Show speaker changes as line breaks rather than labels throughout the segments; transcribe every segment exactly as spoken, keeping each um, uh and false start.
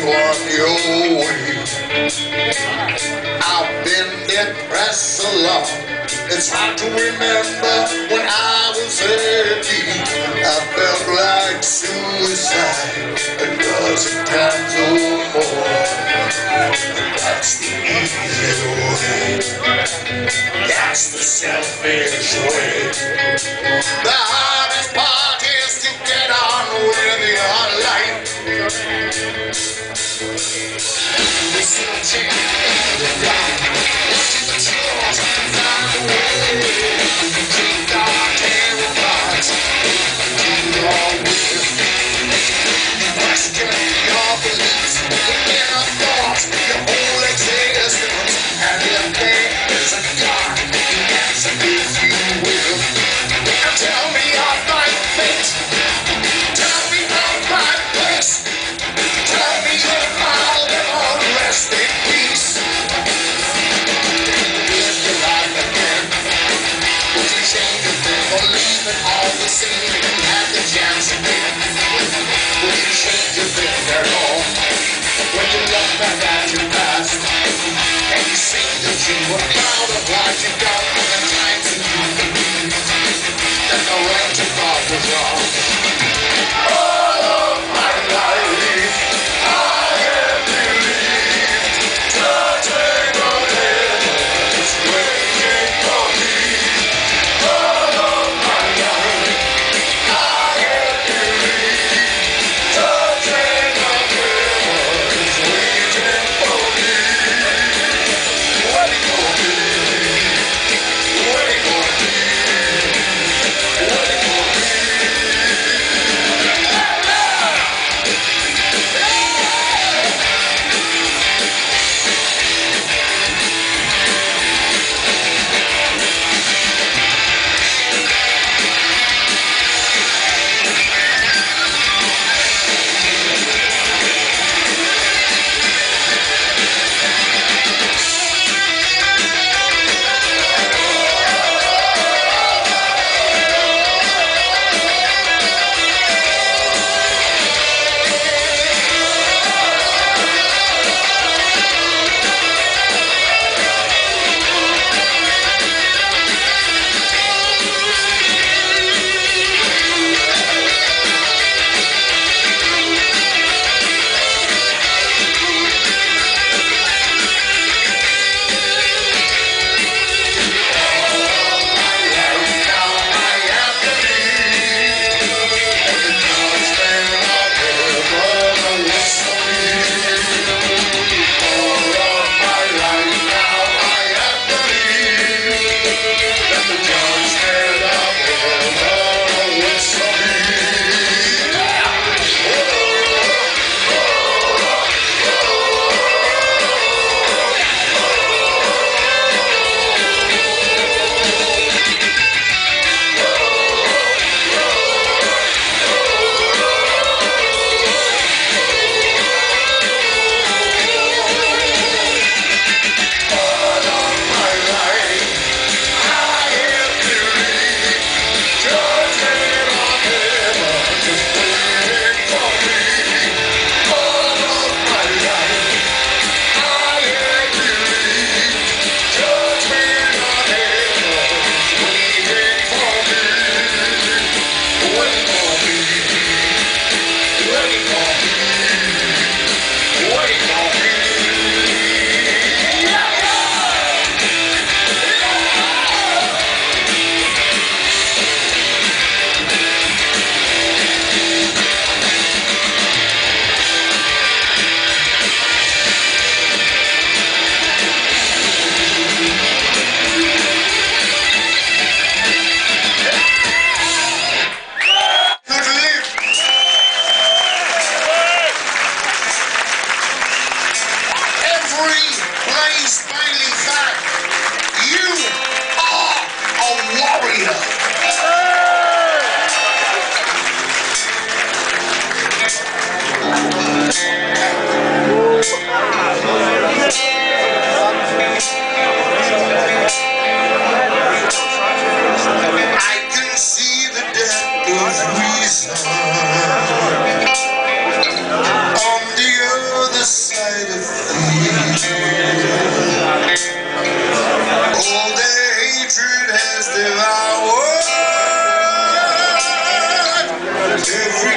on your way. I've been depressed so long, it's hard to remember when I was thirteen. I felt like suicide a dozen times or more. That's the easy way. That's the selfish way. The hardest part is to get on with your life. Searching in the dark, watching the chores find a way. Take our terrible thoughts, do your will. Question your beliefs, your inner thoughts, your whole existence. And if there is a God, you answer if you will. Now tell me of my fate, tell me of my place, tell me if I'll ever rest in peace. Live your life again, would you change a thing or leave it all the same if you had the chance again? Would you change a thing at all when you look back at your past and you see that you were proud of what you've done and the times that you believed that the right you thought was wrong? All of my life I have believed touching the heaven is waiting for me. All of my life I have believed touching the heaven is waiting for me. Waiting for me. Waiting for me. Waiting for me.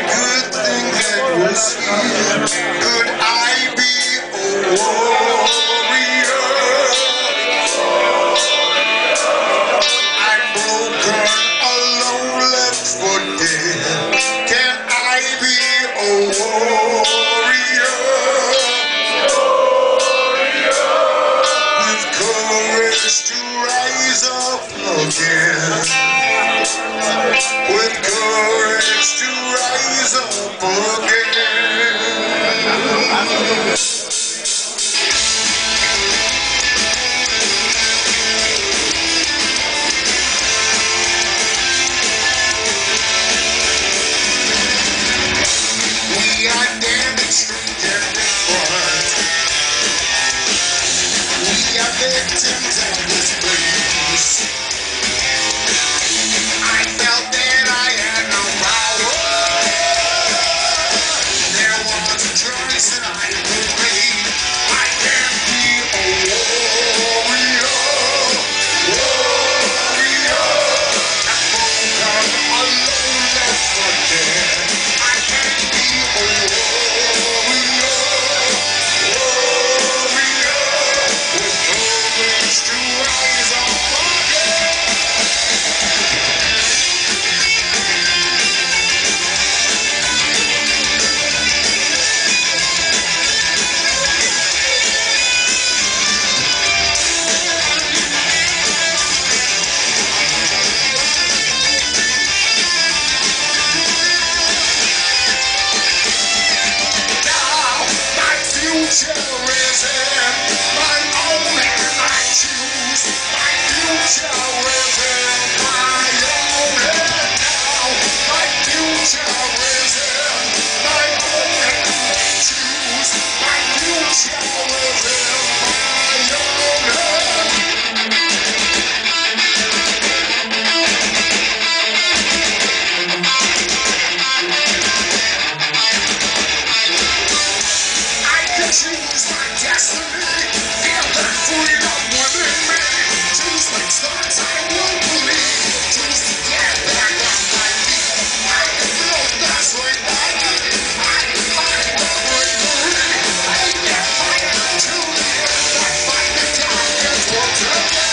good thing that was here. Could I be a warrior? I'm broken, alone, left for dead. Can I be a warrior? With courage to rise up again. With courage to rise up again. We are damaged and different. We are victims of this place. I felt that I had no power. There was a choice that I could make. I can be a warrior, warrior. I'm broken, alone, left for dead. I can be a warrior, warrior. With courage to rise up again. Future is in my own hand. I choose my future is in my own hand now. My future is in my own hand. I choose my future is in my own hand. Choose my destiny, feel the freedom within me. Choose my stars, I won't believe. Choose to get back on my feet. I can build the strength I need. I can find the bravery. I can fight to the end. I fight the darkness once again.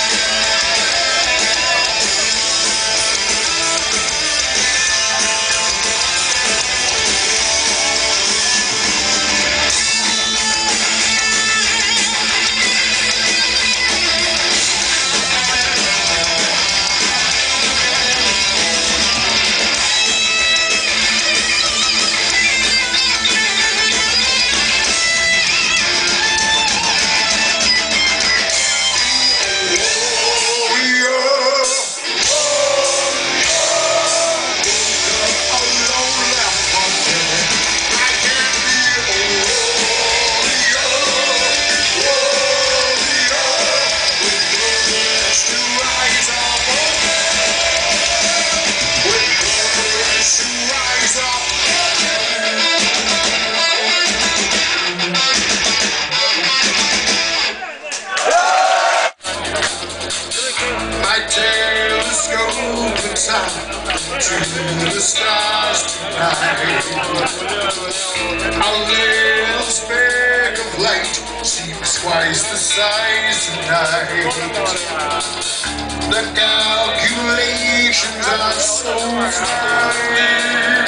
To the stars tonight, our little speck of light seems twice the size tonight. The calculations are so fine.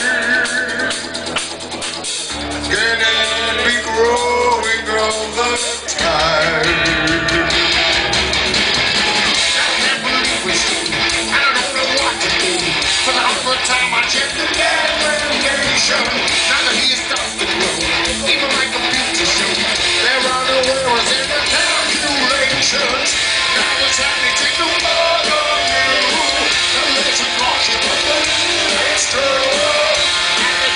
Can it be growing all the time? Time I check the navigation, now that he starts to grow, even my computer shows there are no errors in the calculations. Now it's time to take the log on you, the legend caution, it's true.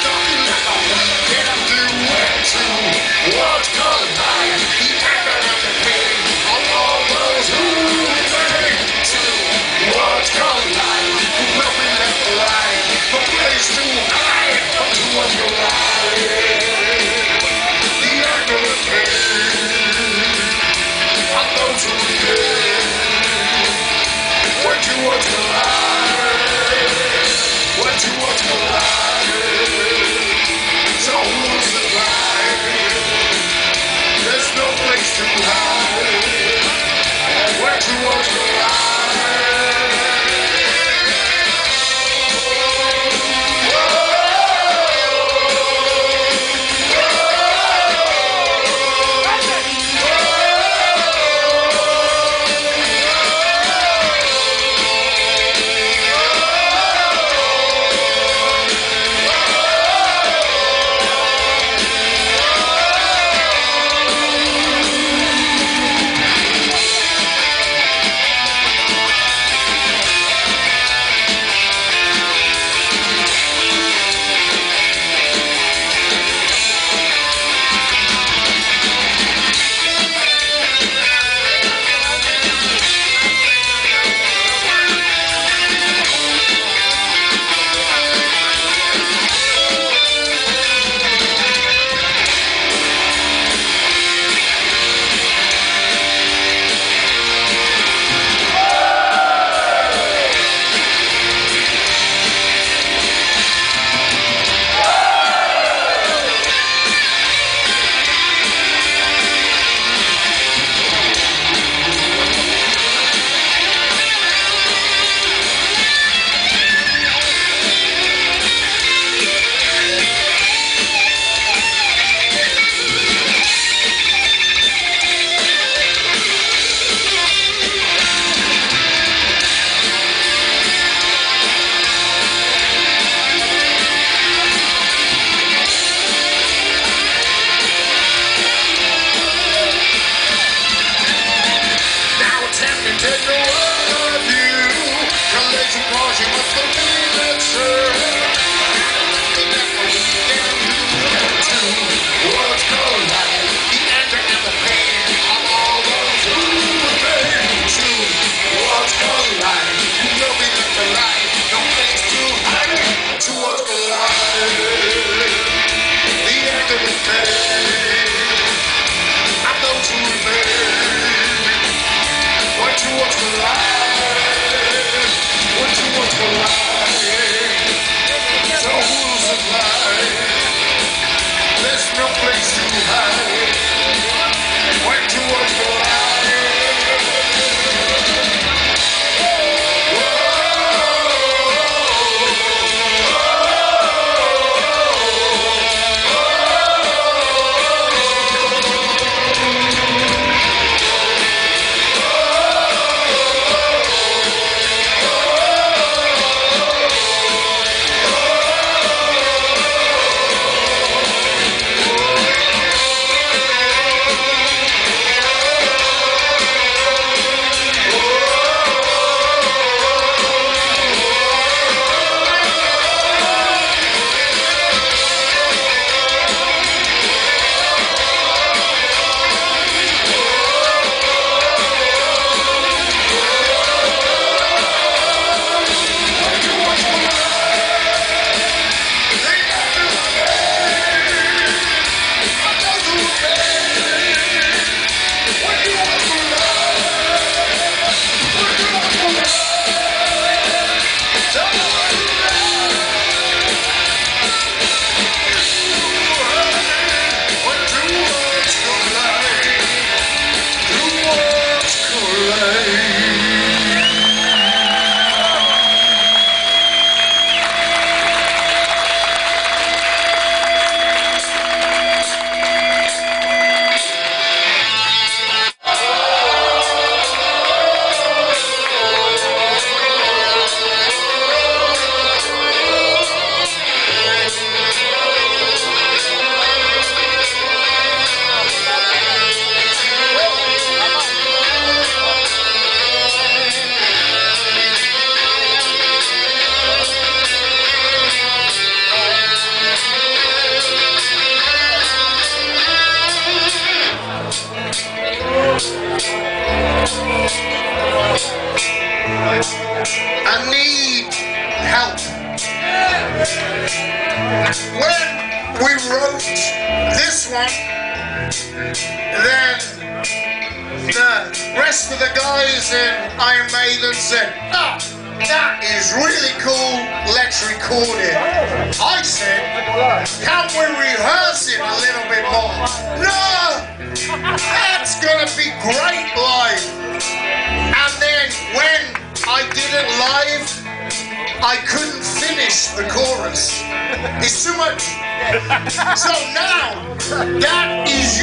we wrote this one, then the rest of the guys in Iron Maiden said, ah, that is really cool, let's record it. I said, can't we rehearse it a little bit more? No, that's gonna be great live. And then when I did it live, I couldn't finish the chorus. It's too much. So now, that is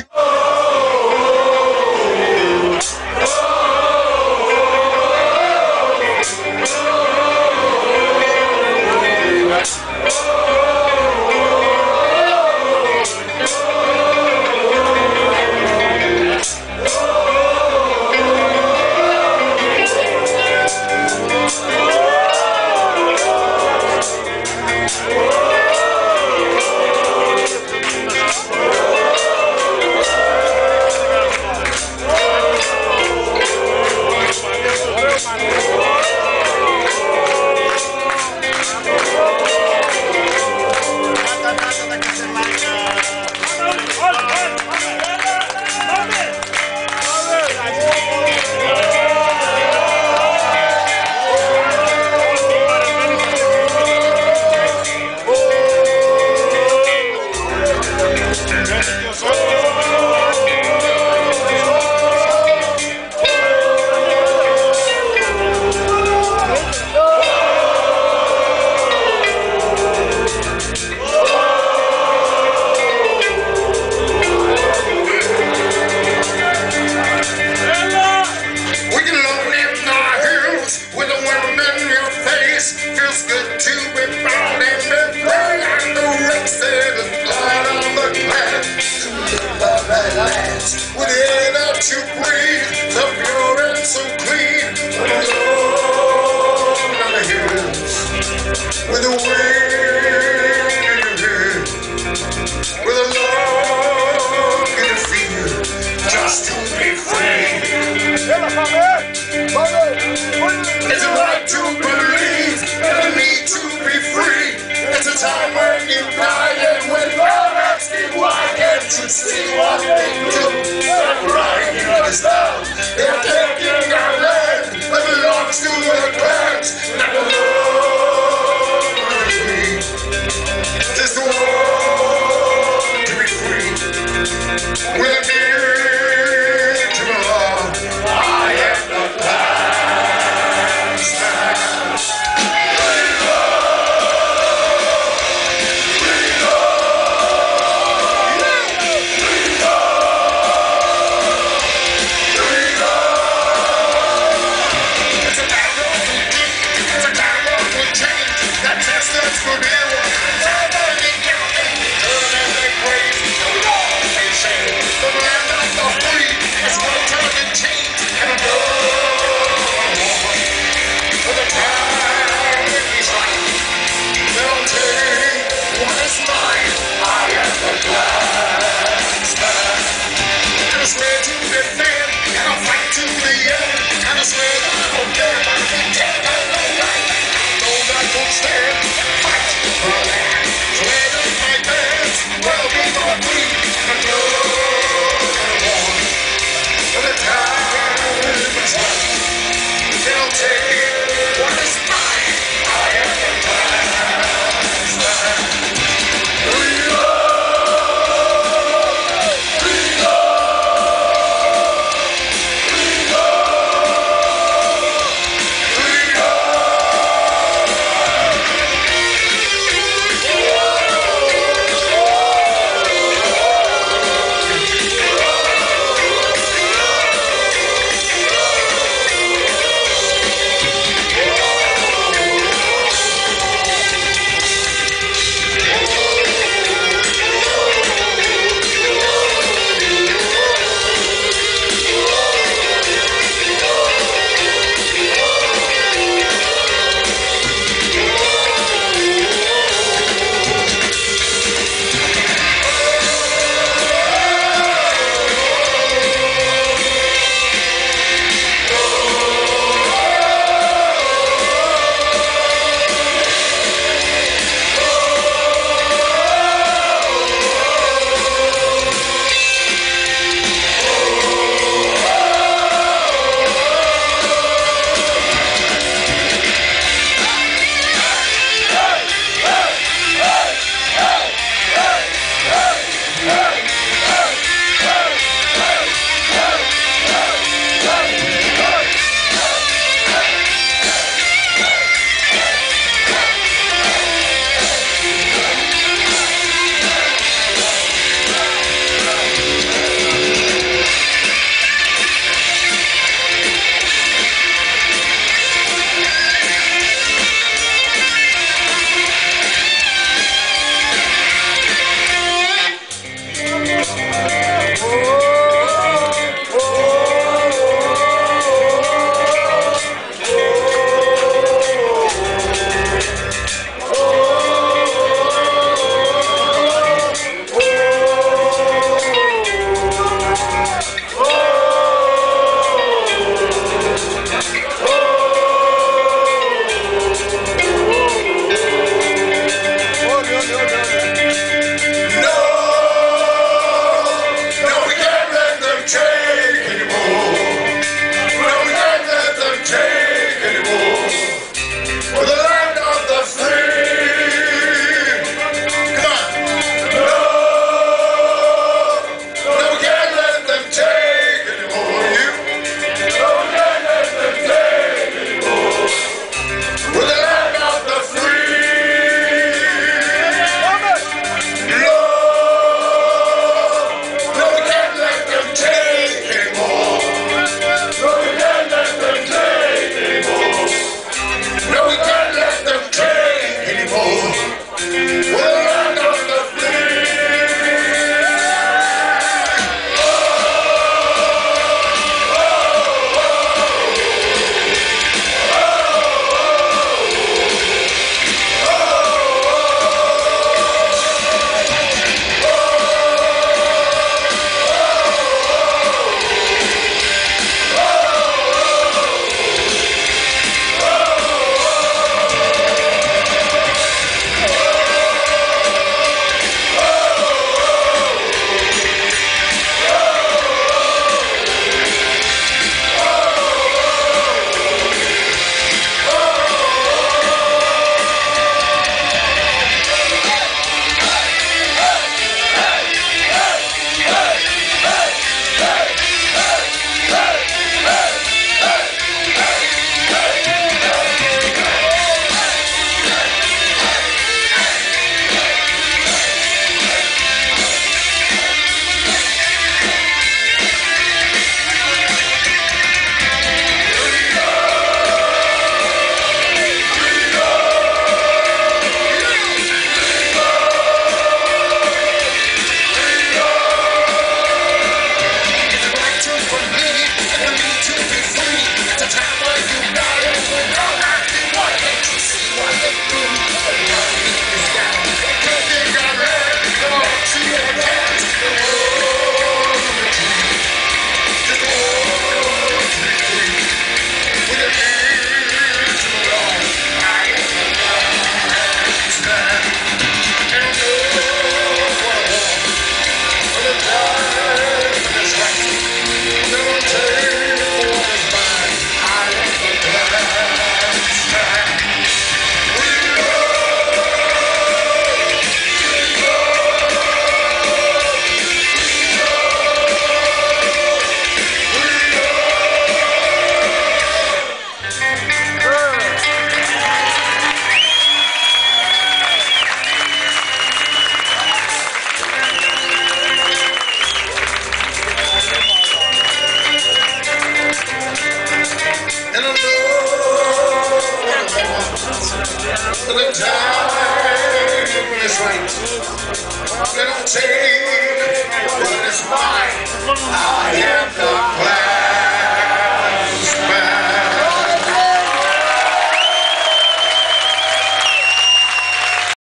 One of them